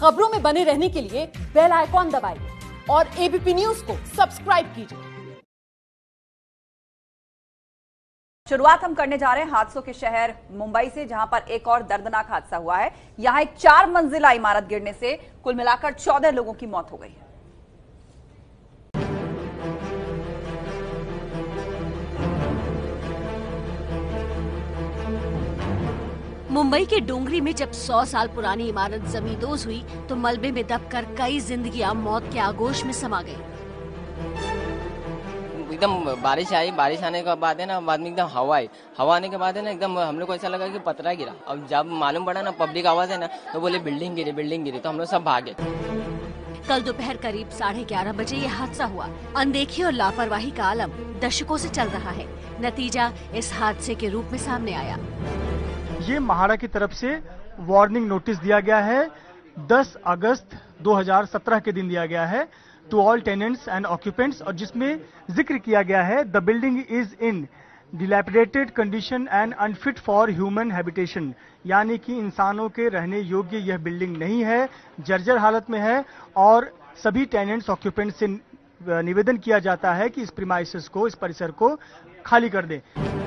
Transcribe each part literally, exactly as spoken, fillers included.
खबरों में बने रहने के लिए बेल आइकॉन दबाइए और एबीपी न्यूज को सब्सक्राइब कीजिए। शुरुआत हम करने जा रहे हैं हादसों के शहर मुंबई से, जहां पर एक और दर्दनाक हादसा हुआ है। यहां एक चार मंजिला इमारत गिरने से कुल मिलाकर चौदह लोगों की मौत हो गई है। मुंबई के डोंगरी में जब सौ साल पुरानी इमारत जमींदोज हुई तो मलबे में दबकर कई जिंदगियां मौत के आगोश में समा गई। एकदम बारिश आई, बारिश आने के बाद है ना, बाद में एकदम हवा आई, हवा आने के बाद है ना, एकदम हम लोग को ऐसा लगा कि पतरा गिरा। अब जब मालूम पड़ा ना पब्लिक आवाज है ना, तो बोले बिल्डिंग गिरी, बिल्डिंग गिरी, तो हम लोग सब भागे। कल दोपहर करीब साढ़े ग्यारह बजे ये हादसा हुआ। अनदेखी और लापरवाही का आलम दशकों से चल रहा है। नतीजा इस हादसे के रूप में सामने आया। ये महाड़ा की तरफ से वार्निंग नोटिस दिया गया है, दस अगस्त दो हज़ार सत्रह के दिन दिया गया है to all tenants and occupants, और जिसमें जिक्र किया गया है the building is in dilapidated condition and unfit for human habitation, यानी कि इंसानों के रहने योग्य यह बिल्डिंग नहीं है, जर्जर हालत में है, और सभी टेनेंट्स ऑक्यूपेंट्स से निवेदन किया जाता है कि इस प्रीमाइसेस को, इस परिसर को खाली कर दें।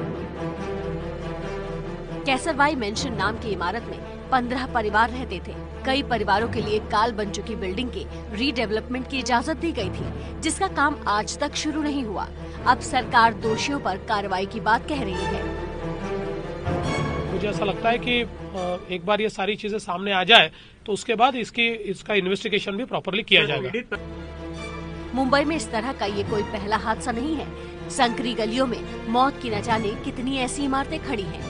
कैसरवाई मेंशन नाम की इमारत में पंद्रह परिवार रहते थे। कई परिवारों के लिए काल बन चुकी बिल्डिंग के रीडेवलपमेंट की इजाजत दी गई थी, जिसका काम आज तक शुरू नहीं हुआ। अब सरकार दोषियों पर कार्रवाई की बात कह रही है। मुझे ऐसा लगता है कि एक बार ये सारी चीजें सामने आ जाए तो उसके बाद इसकी इसका इन्वेस्टिगेशन भी प्रॉपरली किया जाएगा। मुंबई में इस तरह का ये कोई पहला हादसा नहीं है। संकरी गलियों में मौत की न जाने कितनी ऐसी इमारतें खड़ी हैं।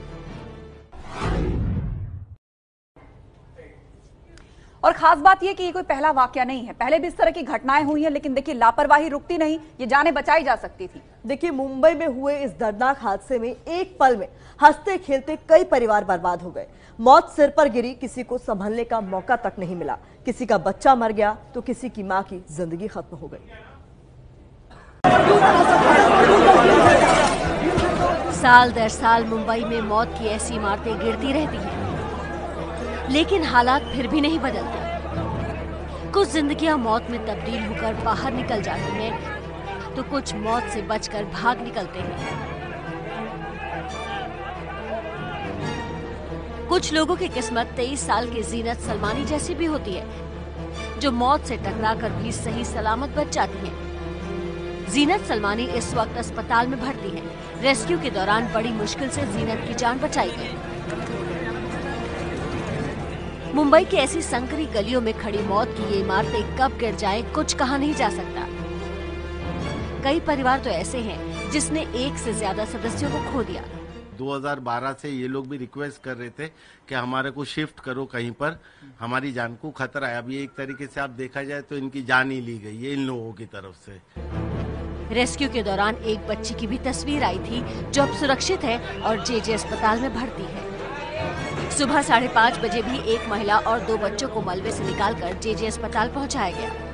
और खास बात यह कि ये कोई पहला वाकया नहीं है, पहले भी इस तरह की घटनाएं हुई हैं, लेकिन देखिए लापरवाही रुकती नहीं, ये जानें बचाई जा सकती थी। देखिए मुंबई में हुए इस दर्दनाक हादसे में एक पल में हंसते खेलते कई परिवार बर्बाद हो गए। मौत सिर पर गिरी, किसी को संभलने का मौका तक नहीं मिला, किसी का बच्चा मर गया तो किसी की मां की जिंदगी खत्म हो गई। साल दर साल मुंबई में मौत की ऐसी इमारतें गिरती रहती हैं, लेकिन हालात फिर भी नहीं बदलते। कुछ जिंदगियां मौत में तब्दील होकर बाहर निकल जाती हैं, तो कुछ मौत से बचकर भाग निकलते हैं। कुछ लोगों की किस्मत तेईस साल की जीनत सलमानी जैसी भी होती है, जो मौत से टकराकर भी सही सलामत बच जाती हैं। जीनत सलमानी इस वक्त अस्पताल में भर्ती है। रेस्क्यू के दौरान बड़ी मुश्किल से जीनत की जान बचाई गई। मुंबई की ऐसी संकरी गलियों में खड़ी मौत की ये इमारतें कब गिर जाए कुछ कहा नहीं जा सकता। कई परिवार तो ऐसे हैं जिसने एक से ज्यादा सदस्यों को खो दिया। दो हज़ार बारह से ये लोग भी रिक्वेस्ट कर रहे थे कि हमारे को शिफ्ट करो कहीं पर, हमारी जान को खतरा है। अभी एक तरीके से आप देखा जाए तो इनकी जान ही ली गई है इन लोगों की तरफ से। रेस्क्यू के दौरान एक बच्ची की भी तस्वीर आई थी, जो अब सुरक्षित है और जेजे अस्पताल में भर्ती है। सुबह साढ़े पाँच बजे भी एक महिला और दो बच्चों को मलबे से निकालकर जेजे अस्पताल पहुंचाया गया।